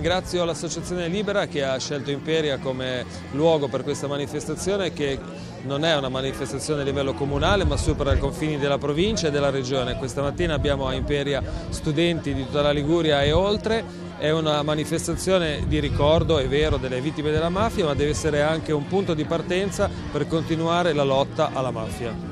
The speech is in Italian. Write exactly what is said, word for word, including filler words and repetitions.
Ringrazio l'Associazione Libera che ha scelto Imperia come luogo per questa manifestazione, che non è una manifestazione a livello comunale ma supera i confini della provincia e della regione. Questa mattina abbiamo a Imperia studenti di tutta la Liguria e oltre. È una manifestazione di ricordo, è vero, delle vittime della mafia, ma deve essere anche un punto di partenza per continuare la lotta alla mafia.